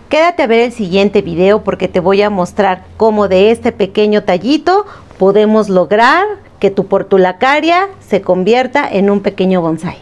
Quédate a ver el siguiente video porque te voy a mostrar cómo de este pequeño tallito podemos lograr que tu portulacaria se convierta en un pequeño bonsái.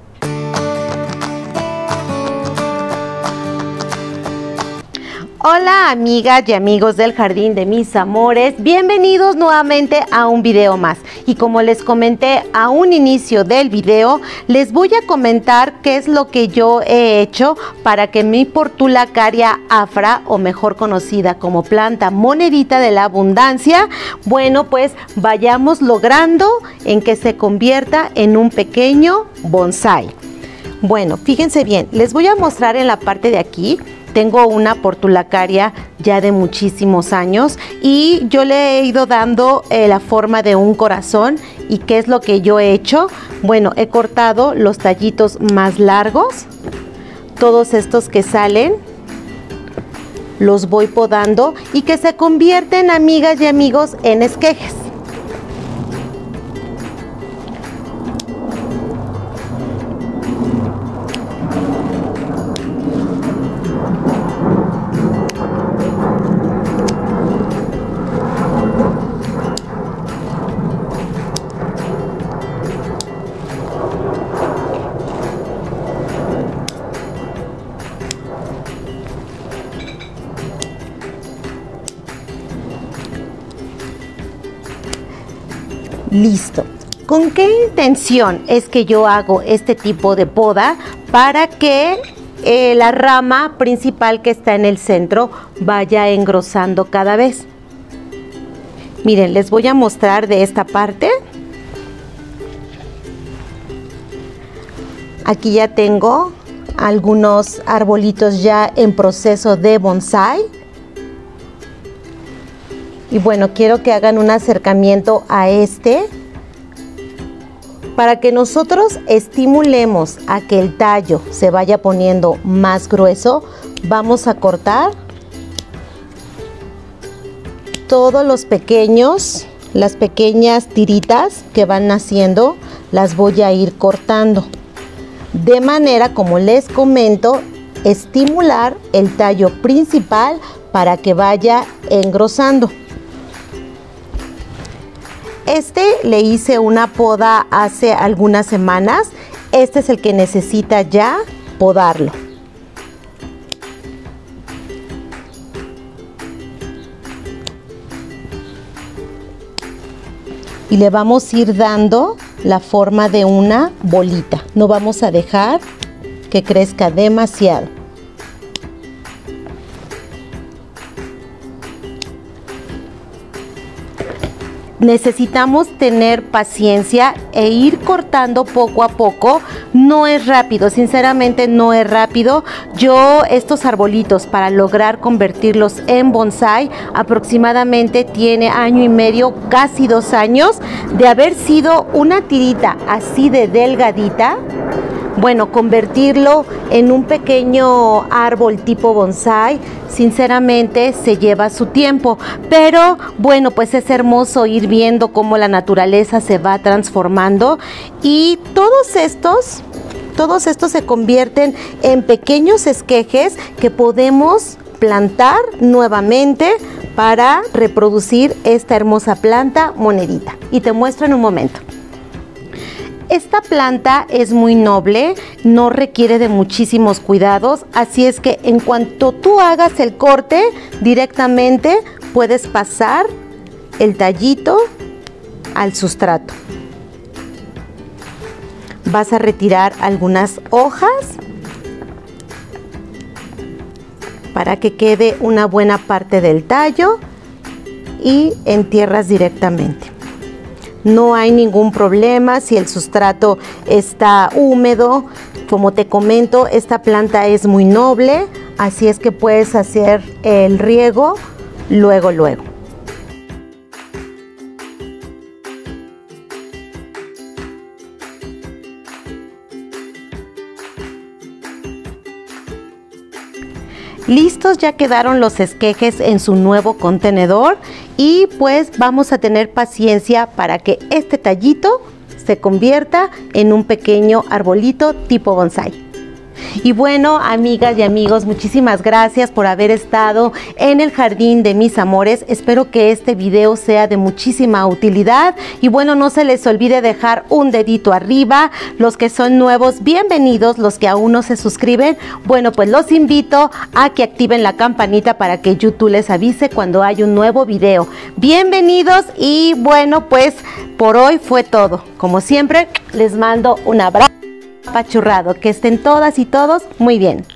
Hola amigas y amigos del jardín de mis amores, bienvenidos nuevamente a un video más. Y como les comenté a un inicio del video, les voy a comentar qué es lo que yo he hecho para que mi portulacaria afra, o mejor conocida como planta monedita de la abundancia, bueno, pues vayamos logrando en que se convierta en un pequeño bonsái. Bueno, fíjense bien, les voy a mostrar en la parte de aquí. Tengo una portulacaria ya de muchísimos años y yo le he ido dando la forma de un corazón. ¿Y qué es lo que yo he hecho? Bueno, he cortado los tallitos más largos. Todos estos que salen los voy podando y que se convierten, amigas y amigos, en esquejes. Listo. ¿Con qué intención es que yo hago este tipo de poda? Para que la rama principal que está en el centro vaya engrosando cada vez. Miren, les voy a mostrar de esta parte. Aquí ya tengo algunos arbolitos ya en proceso de bonsái. Y bueno, quiero que hagan un acercamiento a este para que nosotros estimulemos a que el tallo se vaya poniendo más grueso. Vamos a cortar todos los pequeños, las pequeñas tiritas que van naciendo, las voy a ir cortando. De manera, como les comento, estimular el tallo principal para que vaya engrosando. Este le hice una poda hace algunas semanas. Este es el que necesita ya podarlo. Y le vamos a ir dando la forma de una bolita. No vamos a dejar que crezca demasiado. Necesitamos tener paciencia e ir cortando poco a poco. No es rápido, sinceramente no es rápido. Yo estos arbolitos, para lograr convertirlos en bonsái, aproximadamente tiene año y medio, casi 2 años de haber sido una tirita así de delgadita. Bueno, convertirlo en un pequeño árbol tipo bonsái, sinceramente se lleva su tiempo, pero bueno, pues es hermoso ir viendo cómo la naturaleza se va transformando y todos estos se convierten en pequeños esquejes que podemos plantar nuevamente para reproducir esta hermosa planta monedita. Y te muestro en un momento. Esta planta es muy noble, no requiere de muchísimos cuidados, así es que en cuanto tú hagas el corte, directamente puedes pasar el tallito al sustrato. Vas a retirar algunas hojas para que quede una buena parte del tallo y entierras directamente. No hay ningún problema si el sustrato está húmedo. Como te comento, esta planta es muy noble, así es que puedes hacer el riego luego. Listos, ya quedaron los esquejes en su nuevo contenedor y pues vamos a tener paciencia para que este tallito se convierta en un pequeño arbolito tipo bonsái. Y bueno, amigas y amigos, muchísimas gracias por haber estado en el jardín de mis amores. Espero que este video sea de muchísima utilidad. Y bueno, no se les olvide dejar un dedito arriba. Los que son nuevos, bienvenidos. Los que aún no se suscriben, bueno, pues los invito a que activen la campanita para que YouTube les avise cuando hay un nuevo video. Bienvenidos y bueno, pues por hoy fue todo. Como siempre, les mando un abrazo apachurrado. Que estén todas y todos muy bien.